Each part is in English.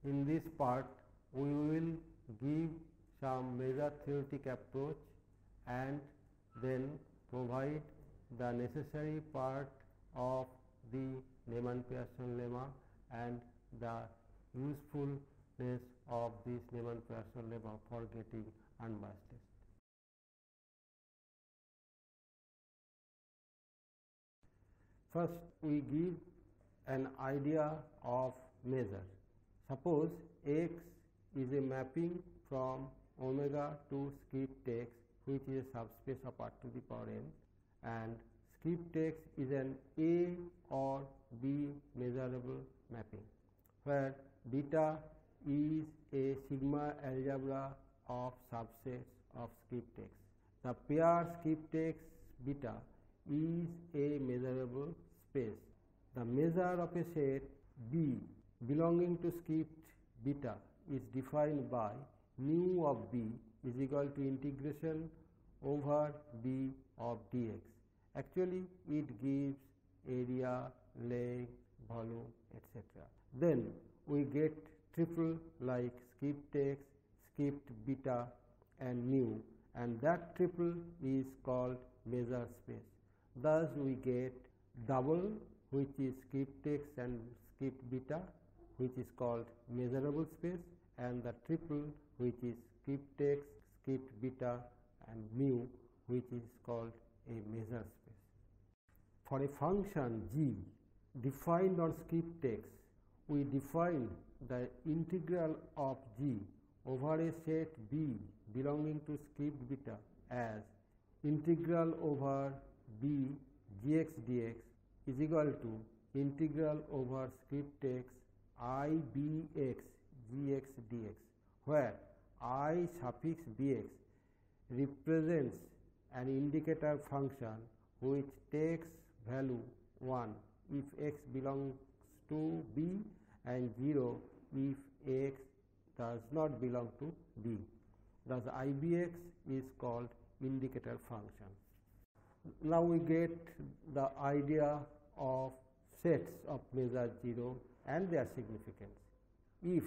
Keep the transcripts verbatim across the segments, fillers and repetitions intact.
in this part we will give some measure theoretic approach and then provide the necessary part of the Neyman-Pearson lemma and the usefulness of this Neyman-Pearson lemma for getting unbiased test. First, we give an idea of measure. Suppose X is a mapping from omega to script X, which is a subspace of R to the power n, and script X is an A or B measurable mapping, where beta is a sigma algebra of subsets of script X. The pair script X beta is a measurable space. The measure of a set B belonging to script beta is defined by mu of B is equal to integration over B of dx. Actually, it gives area, length, volume, et cetera. Then we get triple like script X, script beta and mu, and that triple is called measure space. Thus, we get double, which is script X and script beta, which is called measurable space, and the triple, which is script X, script beta and mu, which is called a measure space. For a function g defined on script X, we define the integral of g over a set B belonging to script beta as integral over B gx dx is equal to integral over script X I bx gx dx, where I suffix bx represents an indicator function which takes value one if x belongs to B and zero if x does not belong to B. Thus, I bx is called indicator function. Now we get the idea of sets of measure zero and their significance. If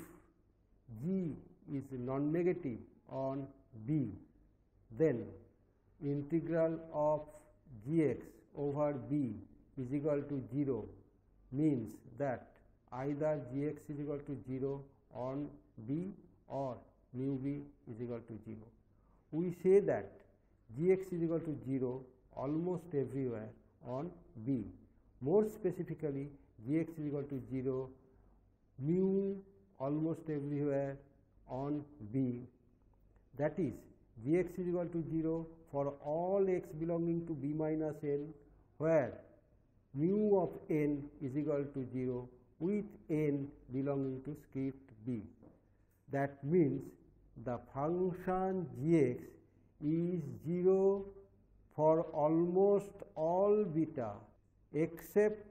G is non-negative on B, then integral of gx over B is equal to zero means that either gx is equal to zero on B or mu B is equal to zero. We say that gx is equal to zero almost everywhere on B. More specifically, gx is equal to zero mu almost everywhere on B. That is, gx is equal to zero for all x belonging to B minus n, where mu of n is equal to zero with n belonging to script B. That means the function gx is zero for almost all beta except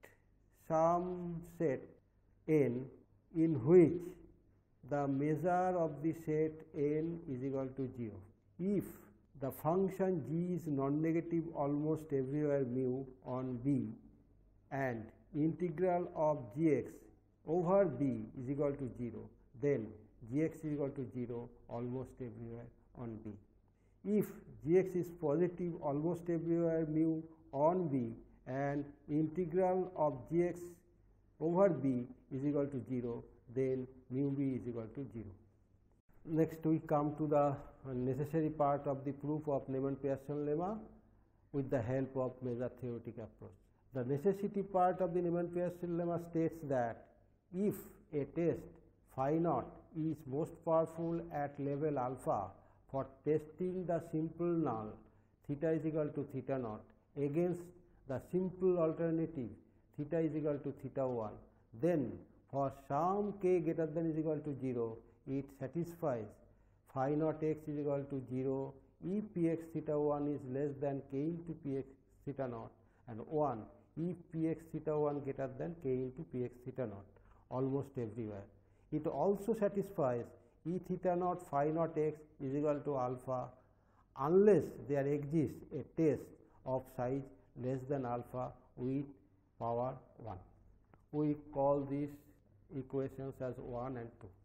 some set n in which the measure of the set n is equal to zero. If the function g is non-negative almost everywhere mu on B and integral of gx over B is equal to zero, then gx is equal to zero almost everywhere on B. If gx is positive almost everywhere mu on B and integral of gx over B is equal to zero, then mu B is equal to zero. Next, we come to the necessary part of the proof of Neyman-Pearson lemma with the help of measure theoretic approach. The necessity part of the Neyman-Pearson lemma states that if a test phi naught is most powerful at level alpha for testing the simple null theta is equal to theta naught against the simple alternative theta is equal to theta one, then for some k greater than is equal to zero, it satisfies phi naught x is equal to zero if px theta one is less than k into px theta naught, and one if px theta one greater than k into px theta naught almost everywhere. It also satisfies E theta naught phi naught x is equal to alpha unless there exists a test of size less than alpha with power one. We call this equations as one and two.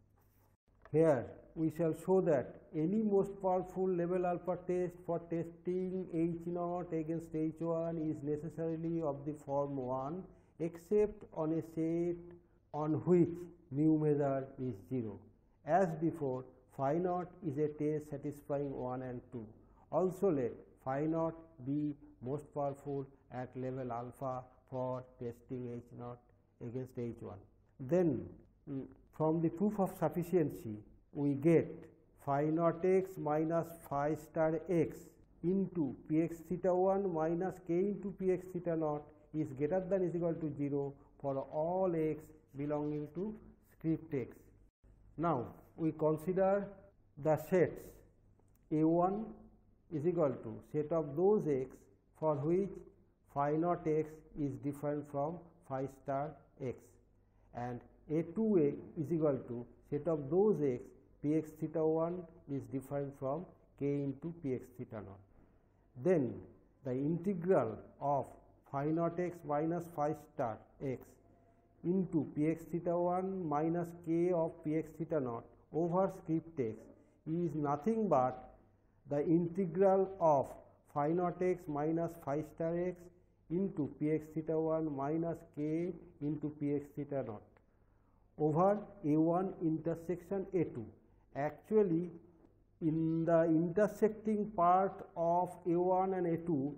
Here we shall show that any most powerful level alpha test for testing H naught against H one is necessarily of the form one, except on a set on which mu measure is zero. As before, phi naught is a test satisfying one and two. Also let phi naught be most powerful at level alpha for testing H naught against H one. Then mm, from the proof of sufficiency we get phi naught x minus phi star x into px theta one minus k into px theta naught is greater than is equal to zero for all x belonging to script x. Now we consider the sets A one is equal to set of those x for which phi naught x is different from phi star x, and A two is equal to set of those x px theta one is different from k into px theta naught. Then the integral of phi naught x minus phi star x into px theta one minus k of px theta naught over script x is nothing but the integral of phi naught x minus phi star x into px theta one minus k into px theta naught over A one intersection A two. Actually, in the intersecting part of A one and A two,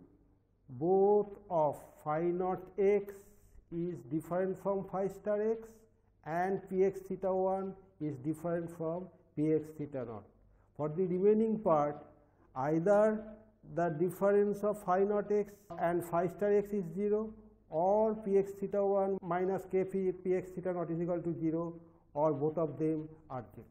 both of phi naught x is different from phi star x and px theta one is different from px theta naught. For the remaining part, either the difference of phi naught x and phi star x is zero, or px theta one minus k px theta naught is equal to zero, or both of them are zero.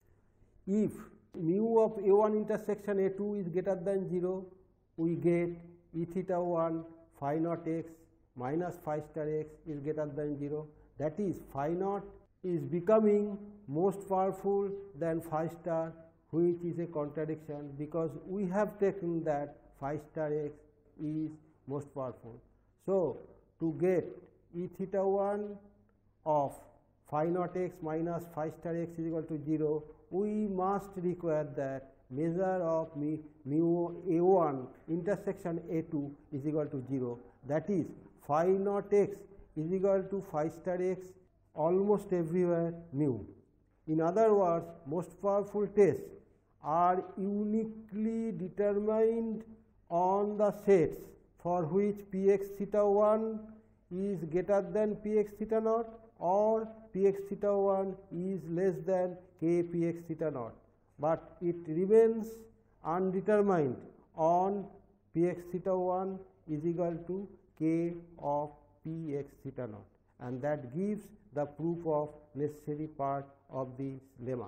If mu of A one intersection A two is greater than zero, we get E theta one phi naught x minus phi star x is greater than zero. That is, phi naught is becoming most powerful than phi star, which is a contradiction because we have taken that phi star x is most powerful. So, to get E theta one of phi naught x minus phi star x is equal to zero, we must require that measure of mu, mu A one intersection A two is equal to zero. That is, phi naught x is equal to phi star x almost everywhere mu. In other words, most powerful tests are uniquely determined on the sets for which px theta one is greater than px theta naught or px theta one is less than k px theta naught, but it remains undetermined on px theta one is equal to k of px theta naught, and that gives the proof of necessary part of the lemma.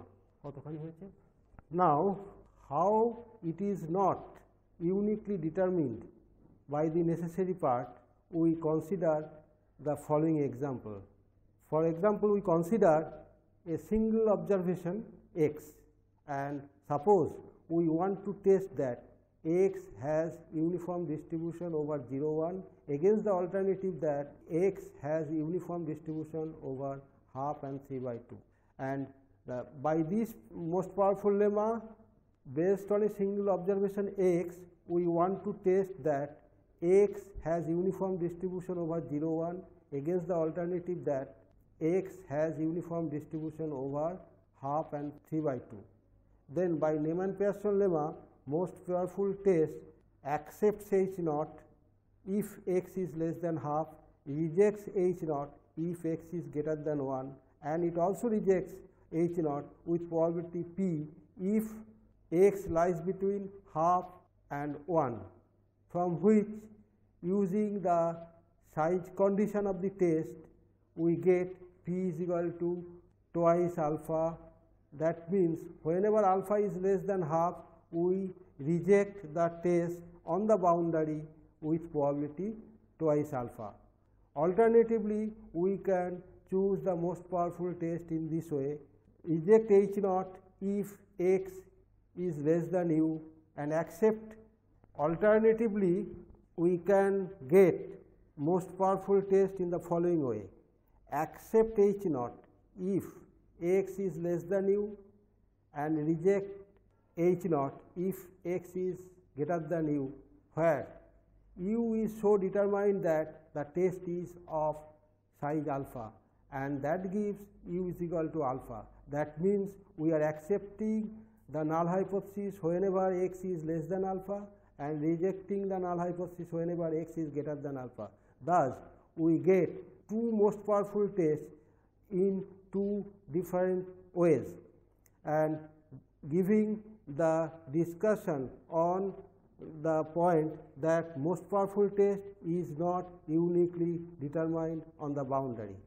Now, how it is not uniquely determined by the necessary part, we consider the following example. For example, we consider a single observation x, and suppose we want to test that x has uniform distribution over zero one against the alternative that x has uniform distribution over half and three by two. And the, by this most powerful lemma, based on a single observation x, we want to test that x has uniform distribution over zero one against the alternative that x has uniform distribution over half and three by two. Then by Neyman-Pearson lemma, most powerful test accepts H naught if x is less than half, rejects H naught if x is greater than one, and it also rejects H naught with probability p if x lies between half and one, from which, using the size condition of the test, we get p is equal to twice alpha. That means whenever alpha is less than half, we reject the test on the boundary with probability twice alpha. Alternatively, we can choose the most powerful test in this way: reject H naught if x is less than u, and accept. Alternatively, we can get most powerful test in the following way: accept H naught if x is less than u, and reject h naught if x is greater than u, where u is so determined that the test is of size alpha, and that gives u is equal to alpha. That means we are accepting the null hypothesis whenever x is less than alpha and rejecting the null hypothesis whenever x is greater than alpha. Thus, we get two most powerful tests in two different ways, and giving the discussion on the point that most powerful test is not uniquely determined on the boundary.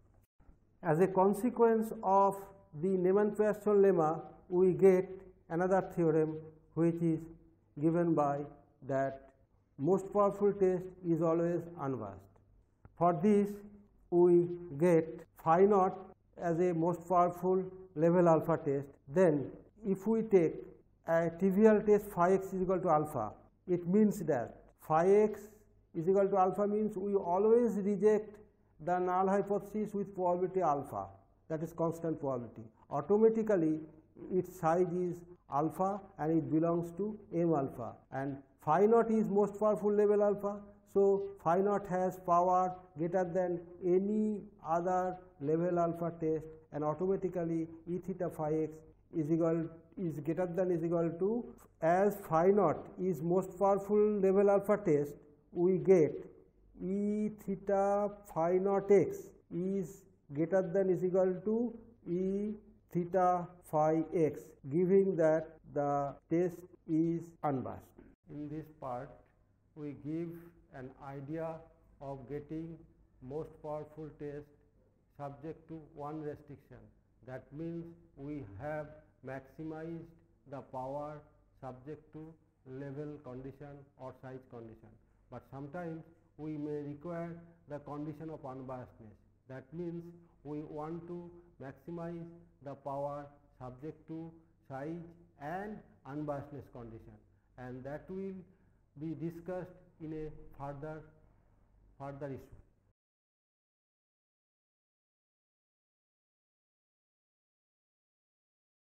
As a consequence of the Neyman-Pearson lemma, we get another theorem which is given by that most powerful test is always unbiased. For this, we get phi naught as a most powerful level alpha test. Then if we take a trivial test phi x is equal to alpha, it means that phi x is equal to alpha means we always reject the null hypothesis with probability alpha, that is constant probability. Automatically its size is alpha and it belongs to M alpha, and phi naught is most powerful level alpha. So, phi naught has power greater than any other level alpha test, and automatically E theta phi x is equal is greater than is equal to, as phi naught is most powerful level alpha test, we get E theta phi naught x is greater than is equal to E theta phi x, giving that the test is unbiased. In this part, we give an idea of getting most powerful test subject to one restriction. That means we have maximized the power subject to level condition or size condition, but sometimes we may require the condition of unbiasedness. That means we want to maximize the power subject to size and unbiasedness condition, and that will be discussed in a further further issue.